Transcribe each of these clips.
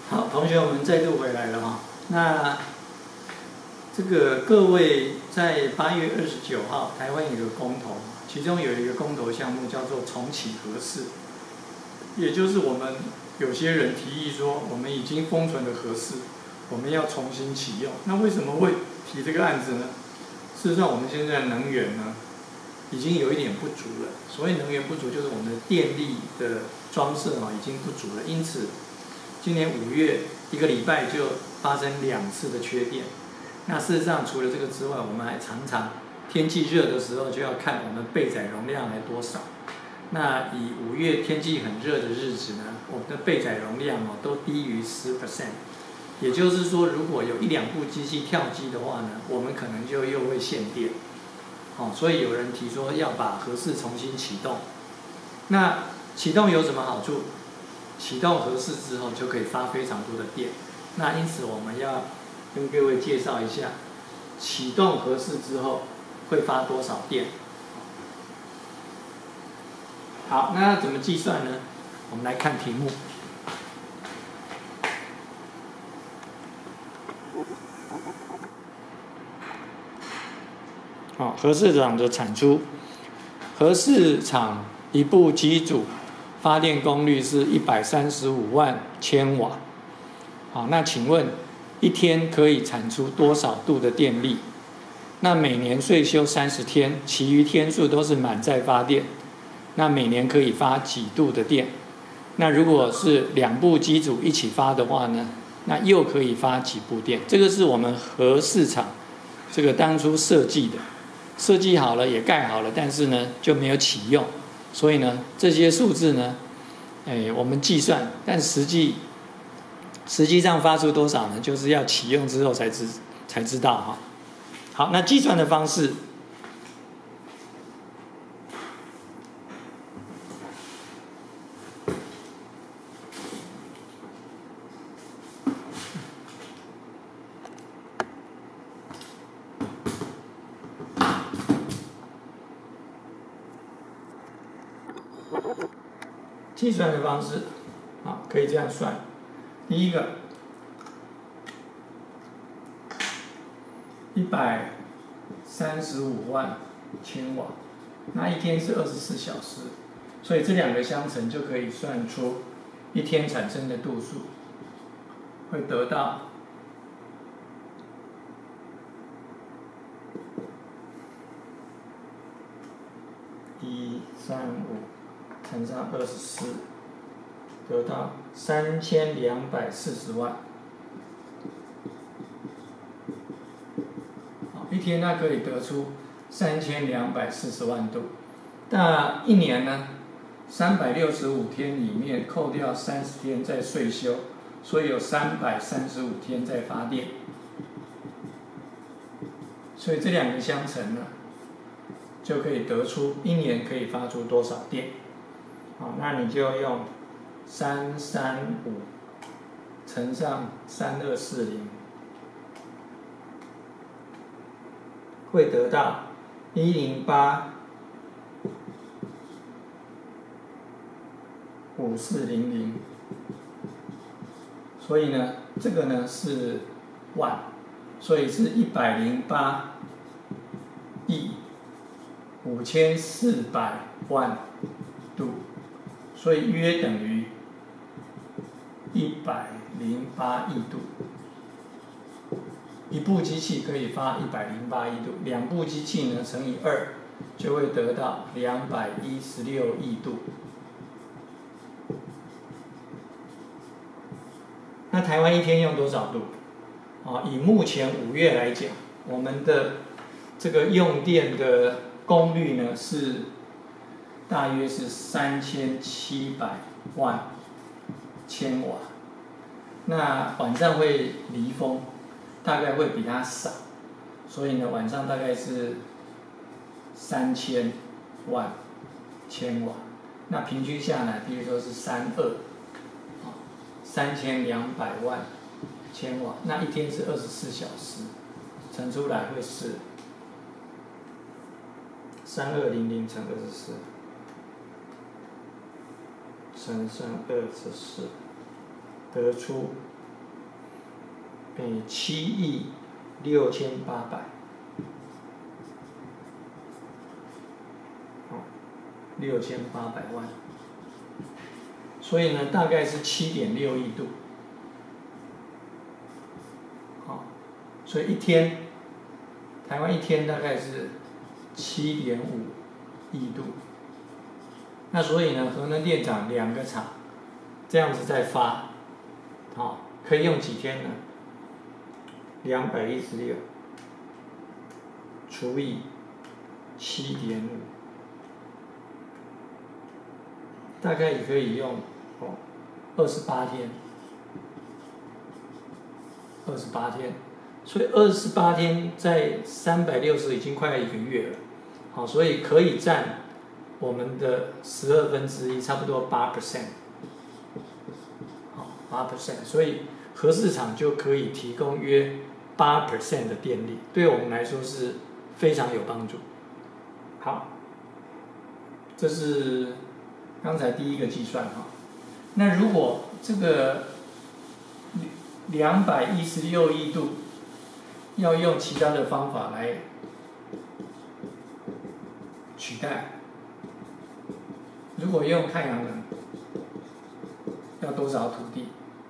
好，同学，我们再度回来了哈。那这个各位在8月29号，台湾有个公投，其中有一个公投项目叫做重启核四，也就是我们有些人提议说，我们已经封存的核四，我们要重新启用。那为什么会提这个案子呢？事实上，我们现在能源呢，已经有一点不足了。所谓能源不足，就是我们的电力的装设已经不足了。因此，今年5月1个礼拜就发生2次的缺电。那事实上，除了这个之外，我们还常常天气热的时候就要看我们备载容量还多少。那以5月天气很热的日子呢，我们的备载容量都低于10%。也就是说，如果有1、2部机器跳机的话呢，我们可能就又会限电。所以有人提说要把核四重新启动。那启动有什么好处？启动核四之后就可以发非常多的电。那因此我们要跟各位介绍一下，启动核四之后会发多少电。好，那要怎么计算呢？我们来看题目。核四厂的产出，核四厂一部机组发电功率是135万千瓦。好，那请问一天可以产出多少度的电力？那每年岁休30天，其余天数都是满载发电。那每年可以发几度的电？那如果是2部机组一起发的话呢，那又可以发几部电？这个是我们核四厂这个当初设计的。设计好了也盖好了，但是呢就没有启用，所以呢这些数字呢，我们计算，但实际上发出多少呢？就是要启用之后才知道哈。好，那计算的方式，可以这样算。第一个135万千瓦，那一天是24小时，所以这2个相乘就可以算出一天产生的度数，会得到135乘上24。得到3240万，一天它可以得出3240万度。那一年呢？365天里面扣掉30天在岁休，所以有335天在发电。所以这2个相乘呢，就可以得出一年可以发出多少电。好，那你就用335乘上3240，会得到1085400。所以呢，这个呢是万，所以是108亿5400万度，所以约等于108亿度。一部机器可以发108亿度，2部机器呢乘以2，就会得到216亿度。那台湾一天用多少度？以目前5月来讲，我们的这个用电的功率呢是大约是3700万千瓦。那晚上会离峰，大概会比它少，所以呢晚上大概是3000万千瓦。那平均下来，比如说是3200万千瓦，那一天是24小时，乘出来会是3200乘24，乘上24，得出 7亿6800，好，6800万，所以呢，大概是7.6亿度，好，所以台湾一天大概是7.5亿度。那所以呢，核能电厂2个厂这样子在发，好，可以用几天呢？216除以7.5，大概也可以用28天，28天，所以28天在360已经快要1个月了，好，所以可以占我们的1/12，差不多8%，好，8%，所以核市场就可以提供约8% 的电力，对我们来说是非常有帮助。好，这是刚才第一个计算哈。那如果这个216亿度要用其他的方法来取代，如果用太阳能，要多少土地？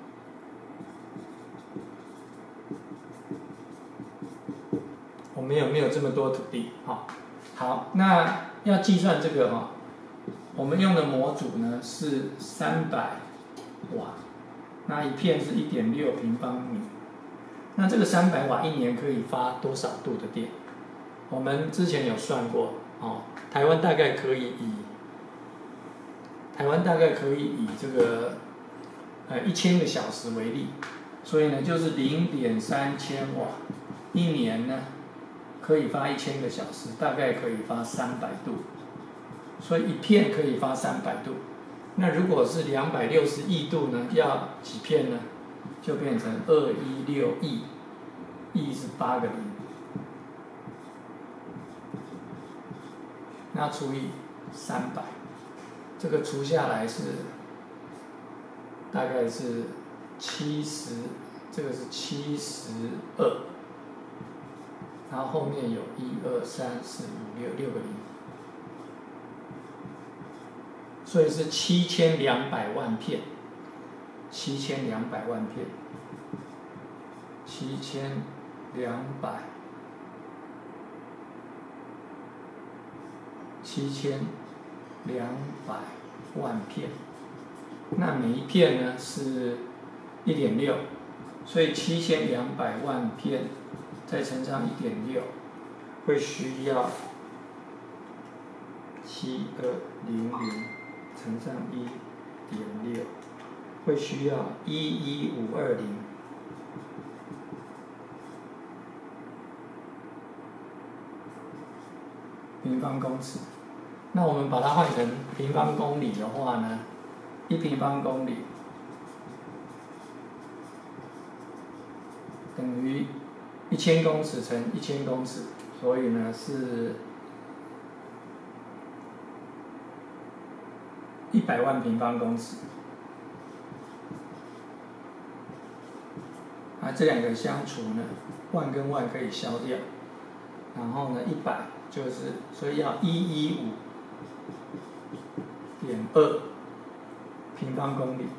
我们有没有这么多土地？好，那要计算这个我们用的模组呢是300瓦，那一片是1.6平方米。那这个300瓦一年可以发多少度的电？我们之前有算过，台湾大概可以以这个1000个小时为例，所以呢就是0.3千瓦，一年呢可以发1000个小时，大概可以发300度，所以一片可以发300度。那如果是260亿度呢，要几片呢？就变成216亿，亿是8个0，那除以300，这个除下来是大概是70，这个是72，然后后面有1、2、3、4、5、6，6个0，所以是7200万片，7200万片，7200万片，那每一片呢是1.6，所以7200万片再乘上1.6，会需要7200乘上1.6，会需要11520平方公尺。那我们把它换成平方公里的话呢，1平方公里等于1000公尺乘1000公尺，所以呢是100万平方公尺。这两个相除呢，万跟万可以消掉，然后呢100就是，所以要115.2平方公里。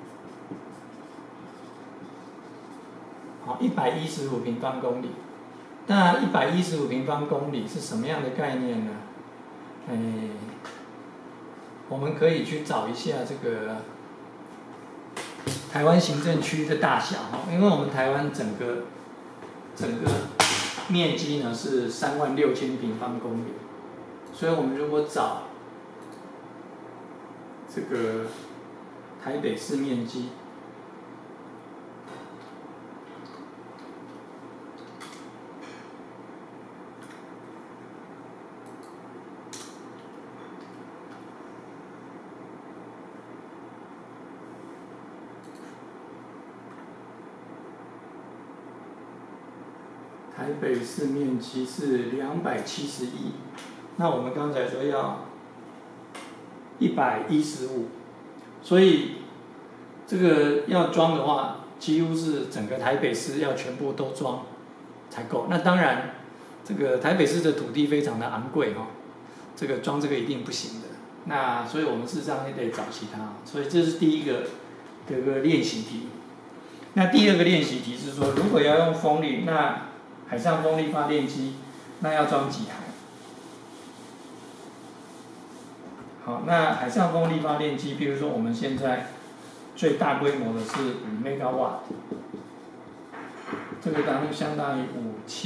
好，115平方公里。那115平方公里是什么样的概念呢？我们可以去找一下这个台湾行政区的大小因为我们台湾整个面积呢是36000平方公里，所以我们如果找这个台北市面积，台北市面积是270亿，那我们刚才说要115，所以这个要装的话几乎是整个台北市要全部都装才够。那当然，这个台北市的土地非常的昂贵哈，这个装这个一定不行的。那所以我们事实上也得找其他，所以这是第一个这个练习题。那第二个练习题是说，如果要用风力，那海上风力发电机，那要装几台？好，那海上风力发电机，比如说我们现在最大规模的是5 megawatt， 这个相当于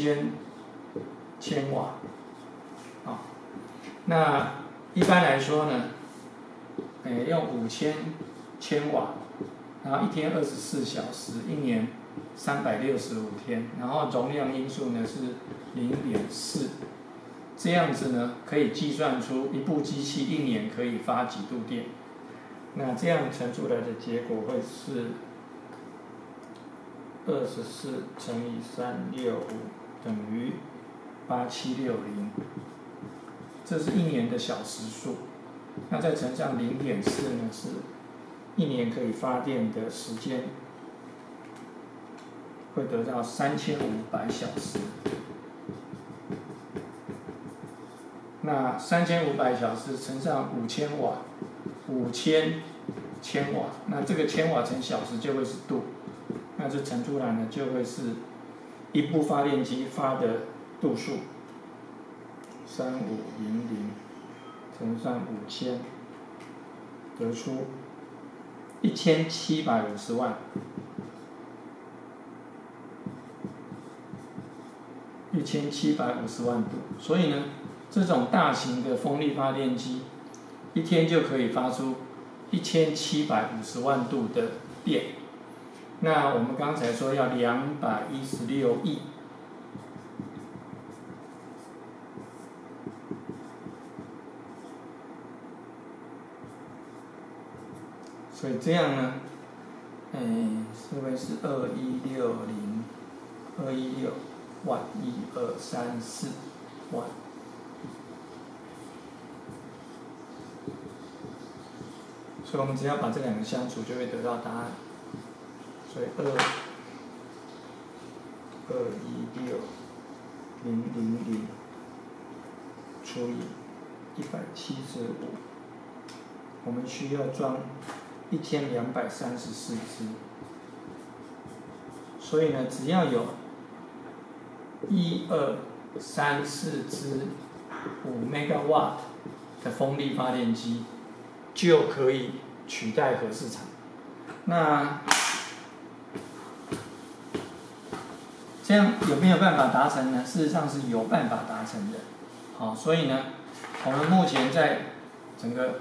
5000瓦。好，那一般来说呢，用5000瓦，然后一天24小时，一年365天，然后容量因数呢是0.4，这样子呢可以计算出一部机器一年可以发几度电。那这样乘出来的结果会是24乘以365等于8760，这是一年的小时数。那再乘上0.4呢，是一年可以发电的时间，会得到3500小时。那3500小时乘上5000瓦，5000千瓦，那这个千瓦乘小时就会是度，那这乘出来呢就会是一部发电机发的度数，3500乘上5000，得出1750万。1750万度，所以呢，这种大型的风力发电机，一天就可以发出1750万度的电。那我们刚才说要216亿，所以这样呢，是不是216万，1234万？所以我们只要把这两个相除，就会得到答案。所以216000除以175，我们需要装1234只。所以呢，只要有1、2、3、4只5 megawatt 的风力发电机，就可以取代核市场。那这样有没有办法达成呢？事实上是有办法达成的。好，所以呢，我们目前在整个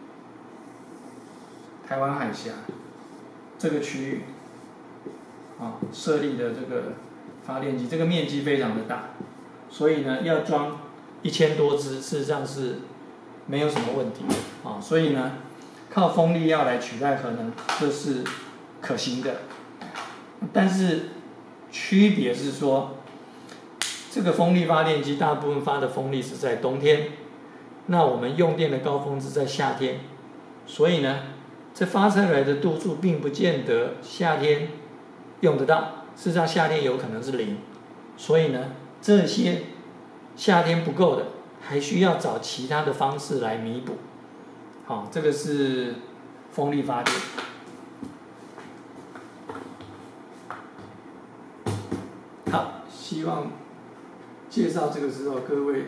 台湾海峡这个区域，设立的这个发电机，这个面积非常的大，所以呢，要装1000多只，事实上是没有什么问题啊。所以呢，靠风力要来取代核能，这是可行的。但是区别是说，这个风力发电机大部分发的风力是在冬天，那我们用电的高峰是在夏天，所以呢，这发出来的度数并不见得夏天用得到，事实上夏天有可能是0，所以呢，这些夏天不够的，还需要找其他的方式来弥补。好，这个是风力发电。好，希望介绍这个时候各位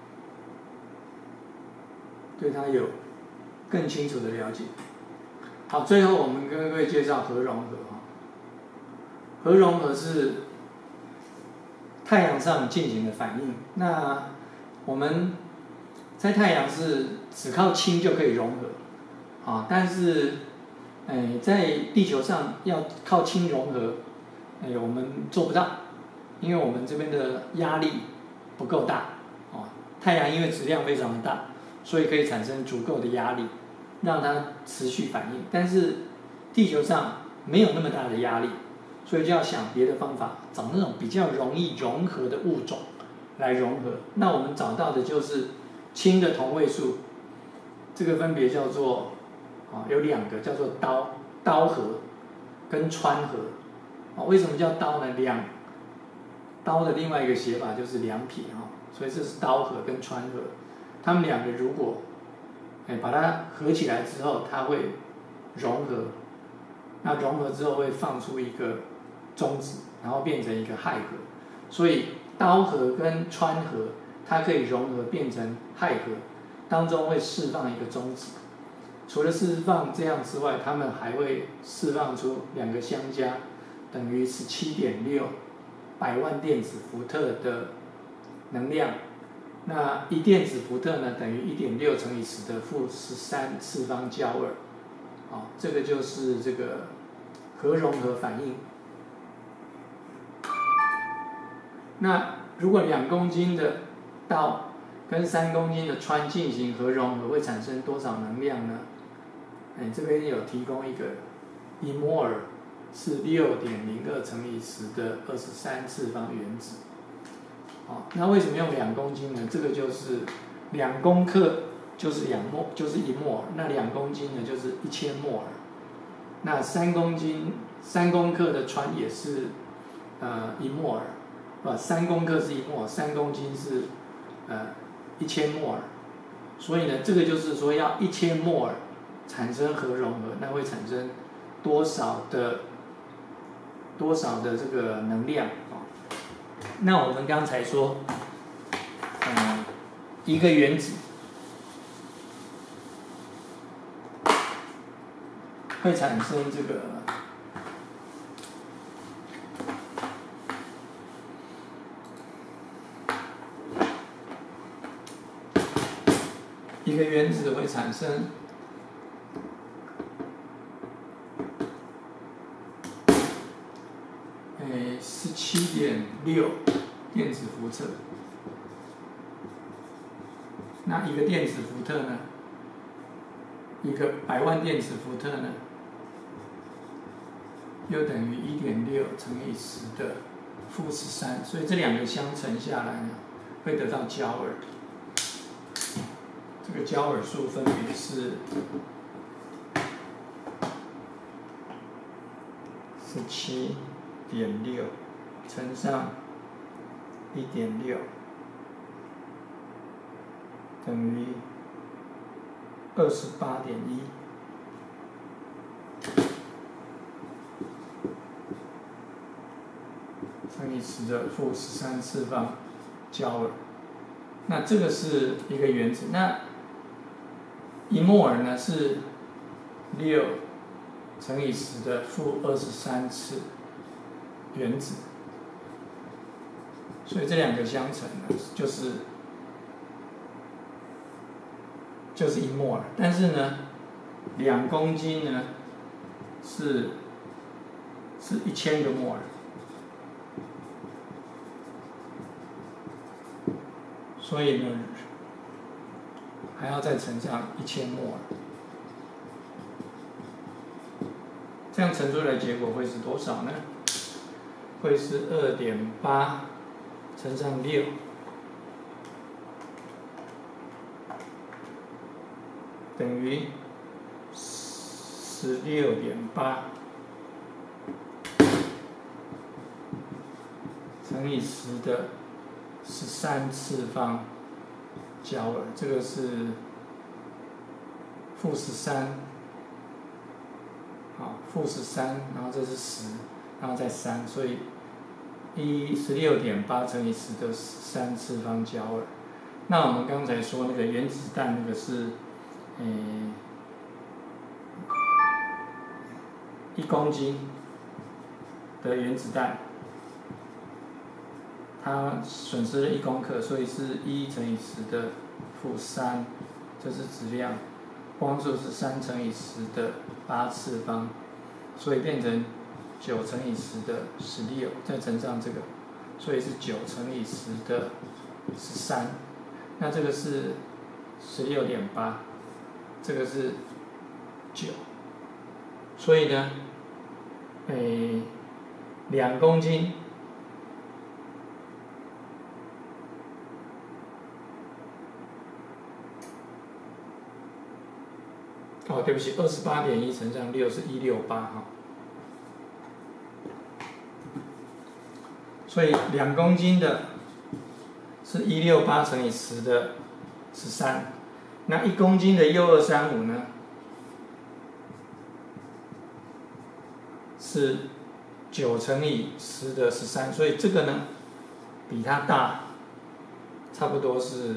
对它有更清楚的了解。好，最后我们跟各位介绍核融合。核融合是太阳上进行的反应。那我们在太阳是只靠氢就可以融合，但是，在地球上要靠氢融合，我们做不到，因为我们这边的压力不够大，太阳因为质量非常的大，所以可以产生足够的压力，让它持续反应。但是地球上没有那么大的压力，所以就要想别的方法，找那种比较容易融合的物种来融合。那我们找到的就是氢的同位素，这个分别叫做有2个，叫做氘核跟氚核。 为什么叫刀呢？刀的另外一个写法就是两撇所以这是刀合跟穿合，它们两个如果把它合起来之后，它会融合，那融合之后会放出一个中子，然后变成一个氦合，所以刀合跟穿合它可以融合变成氦合，当中会释放一个中子。除了释放这样之外，它们还会释放出两个相加，等于17.6百万电子伏特的能量。那1电子伏特呢，等于1.6乘以10的负13次方焦耳。这个就是这个核融合反应。那如果2公斤的氘跟3公斤的氚进行核融合，会产生多少能量呢？这边有提供一个1摩尔是6.02乘以10的23次方原子。那为什么用2公斤呢？这个就是2公克就是1摩尔，那2公斤呢就是1000摩尔。那3公克的氚也是1摩尔，3公克是1摩尔，3公斤是1000摩尔。所以呢，这个就是说要1000摩尔产生核融合，那会产生多少的这个能量？那我们刚才说，一个原子会产生这个17.6电子伏特。那一个电子伏特呢？一个百万电子伏特呢，又等于1.6乘以10的负13，所以这两个相乘下来呢，会得到焦耳。这个焦耳数分别是17.6乘上1.6等于28.1。乘以10的负13次方焦耳。那这个是一个原子。那1摩尔呢是6乘以10的负23次原子。所以这两个相乘呢，就是1摩尔。但是呢，2公斤呢是1000个摩尔。所以呢，还要再乘上1000摩尔，这样乘出来的结果会是多少呢？会是2.8乘上6，等于16.8乘以10的13次方焦耳。这个是负13，负13，然后这是10，然后再3，所以16.8乘以10的13次方焦耳。那我们刚才说那个原子弹那个是1公斤的原子弹，它损失了1公克，所以是1乘以10的负3，这是质量。光速是3乘以10的8次方，所以变成9乘以10的16，再乘上这个，所以是9乘以10的13。那这个是16.8，这个是9，所以呢，2公斤对不起，28.1乘上6是168 所以2公斤的是168乘以10的13，那1公斤的6235呢是9乘以10的13，所以这个呢比它大，差不多是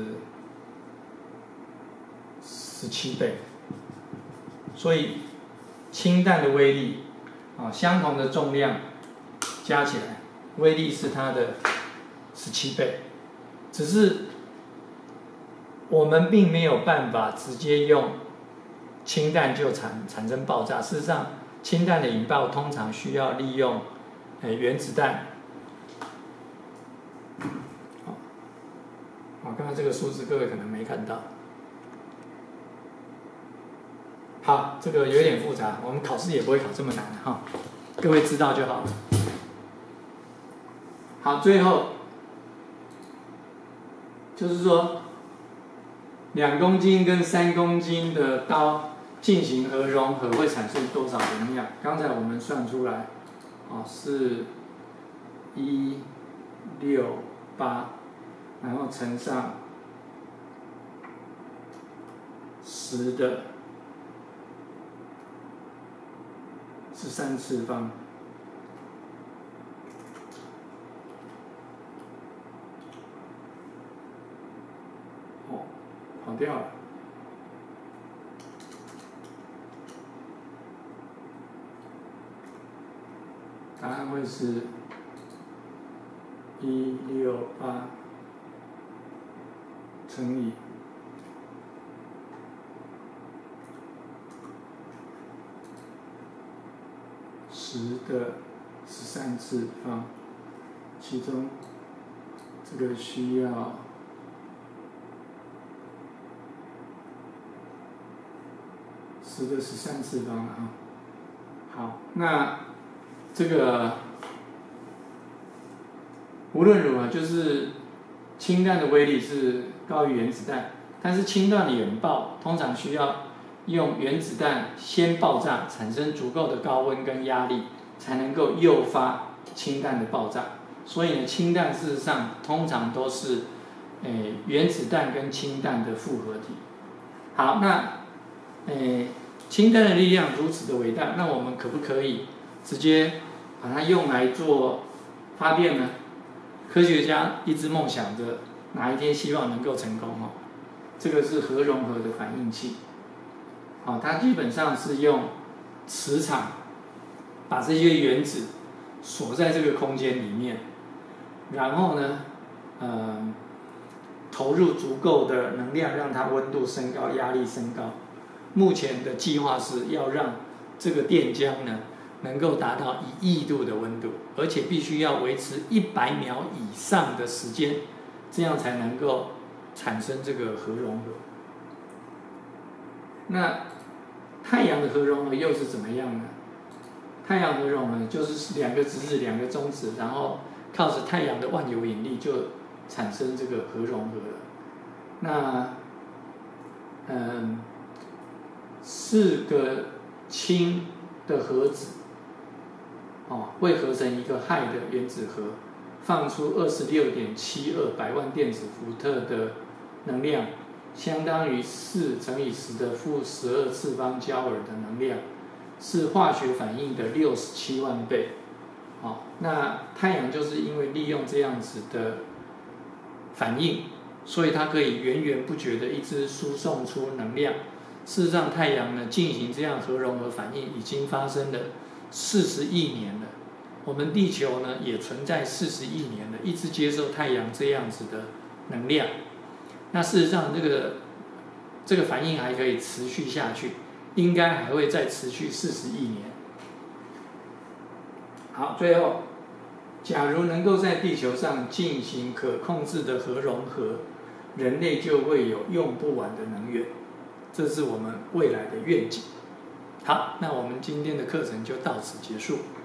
17倍。所以氢弹的威力相同的重量加起来，威力是它的17倍。只是我们并没有办法直接用氢弹就产生爆炸。事实上，氢弹的引爆通常需要利用原子弹。刚刚这个数字各位可能没看到。好，这个有点复杂，我们考试也不会考这么难哈，各位知道就好了。好，最后就是说，2公斤跟3公斤的刀进行核融合会产生多少能量？刚才我们算出来，是168，然后乘上10的13次方。跑掉了。答案会是168乘以10的13次方，其中这个需要10的13次方了啊。好，那这个无论如何，就是氢弹的威力是高于原子弹，但是氢弹的引爆通常需要用原子弹先爆炸，产生足够的高温跟压力，才能够诱发氢弹的爆炸。所以呢，氢弹事实上通常都是原子弹跟氢弹的复合体。好，那氢弹的力量如此的伟大，那我们可不可以直接把它用来做发电呢？科学家一直梦想着哪一天希望能够成功这个是核融合的反应器。它基本上是用磁场把这些原子锁在这个空间里面，然后呢，投入足够的能量让它温度升高、压力升高。目前的计划是要让这个电浆呢能够达到1亿度的温度，而且必须要维持100秒以上的时间，这样才能够产生这个核融合。那太阳的核融合又是怎么样呢？太阳核融合就是2个质子、2个中子，然后靠着太阳的万有引力就产生这个核融合了。那4个氢的核子会合成一个氦的原子核，放出26.72百万电子伏特的能量，相当于4乘以10的负12次方焦耳的能量，是化学反应的67万倍。那太阳就是因为利用这样子的反应，所以它可以源源不绝的一直输送出能量。事实上，太阳呢进行这样核融合反应已经发生了40亿年了。我们地球呢也存在40亿年了，一直接受太阳这样子的能量。那事实上，这个反应还可以持续下去，应该还会再持续40亿年。好，最后，假如能够在地球上进行可控制的核融合，人类就会有用不完的能源。这是我们未来的愿景。好，那我们今天的课程就到此结束。